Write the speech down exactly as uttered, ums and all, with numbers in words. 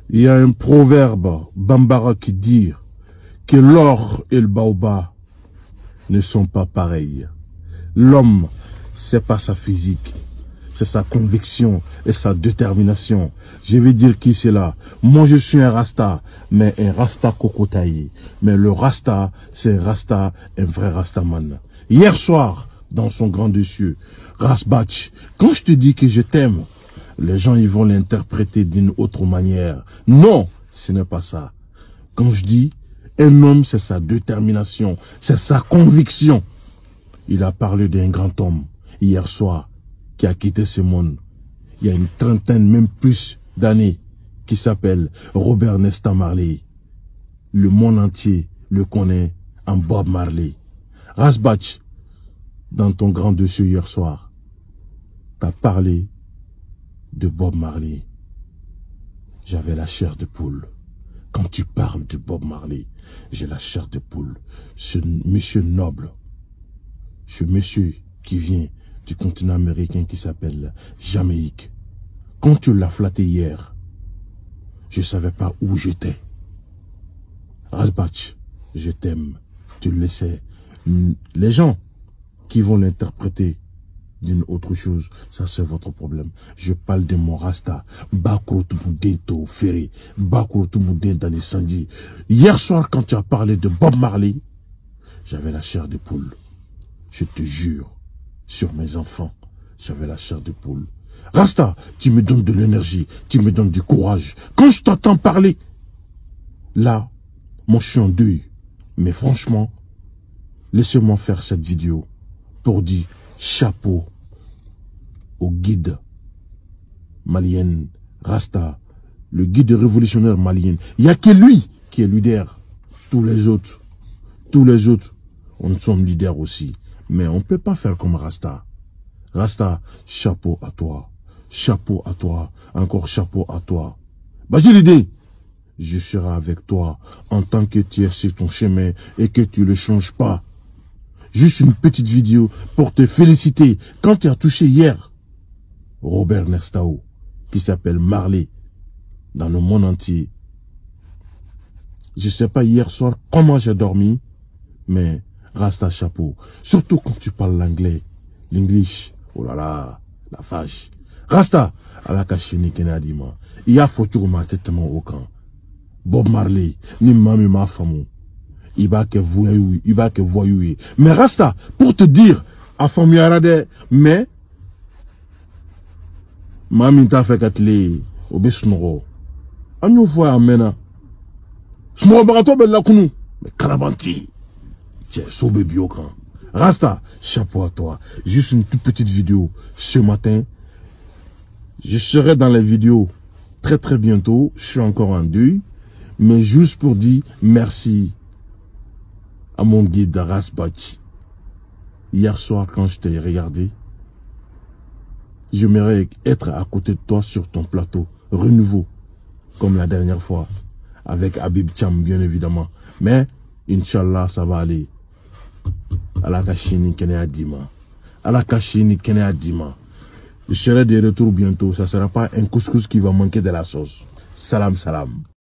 Il y a un proverbe bambara qui dit que l'or et le baobab ne sont pas pareils. L'homme, c'est pas sa physique, c'est sa conviction et sa détermination. Je vais dire qui c'est là. Moi, je suis un Rasta, mais un Rasta cocotaillé. Mais le Rasta, c'est un Rasta, un vrai Rastaman. Hier soir, dans son grand dessus, Rasbach, quand je te dis que je t'aime, les gens ils vont l'interpréter d'une autre manière. Non, ce n'est pas ça. Quand je dis un homme, c'est sa détermination, c'est sa conviction. Il a parlé d'un grand homme hier soir qui a quitté ce monde. Il y a une trentaine, même plus d'années, qui s'appelle Robert Nesta Marley. Le monde entier le connaît en Bob Marley. Rasbach, dans ton grand dossier hier soir, t'as parlé de Bob Marley. J'avais la chair de poule. Quand tu parles de Bob Marley, j'ai la chair de poule. Ce monsieur noble, ce monsieur qui vient du continent américain qui s'appelle Jamaïque. Quand tu l'as flatté hier, je ne savais pas où j'étais. Rasbach, je t'aime. Tu le sais. Les gens qui vont l'interpréter d'une autre chose, ça c'est votre problème. Je parle de mon Rasta. Bakoutou Boudin to ferré. Bakoutou Boudin dans les incendies. Hier soir, quand tu as parlé de Bob Marley, j'avais la chair de poule. Je te jure, sur mes enfants, j'avais la chair de poule. Rasta, tu me donnes de l'énergie, tu me donnes du courage. Quand je t'entends parler, là, moi je suis en deuil. Mais franchement, laissez-moi faire cette vidéo pour dire chapeau au guide malien, Rasta, le guide révolutionnaire malien. Il n'y a que lui qui est leader. Tous les autres, tous les autres, on sommes leaders aussi. Mais on ne peut pas faire comme Rasta. Rasta, chapeau à toi. Chapeau à toi. Encore chapeau à toi. Bah, j'ai l'idée. Je serai avec toi en tant que tu es sur ton chemin et que tu ne le changes pas. Juste une petite vidéo pour te féliciter quand tu as touché hier Robert Nestao, qui s'appelle Marley, dans le monde entier. Je ne sais pas hier soir comment j'ai dormi, mais Rasta chapeau. Surtout quand tu parles l'anglais, l'English. Oh là là, la vache. Rasta, à la cachini kenadima. Il y a photo ma tête au camp. Bob Marley, ni mami ma femme. Il va que voyou, il va que voyou. Mais Rasta, pour te dire, à femme yarade, mais, mami t'a fait qu'atelier, au besnoro. Agnou voit amena. Snoro barato bella kunu. Mais carabanti. Tiens, so baby au camp. Rasta, chapeau à toi. Juste une toute petite vidéo. Ce matin, je serai dans les vidéos très très bientôt. Je suis encore en deuil. Mais juste pour dire merci à mon guide Rasbach. Hier soir, quand je t'ai regardé, j'aimerais être à côté de toi sur ton plateau. Renouveau. Comme la dernière fois. Avec Habib Cham, bien évidemment. Mais, Inch'Allah, ça va aller. Alakashini Kene Adima. Alakashini Kene Adima. Je serai de retour bientôt. Ça ne sera pas un couscous qui va manquer de la sauce. Salam, salam.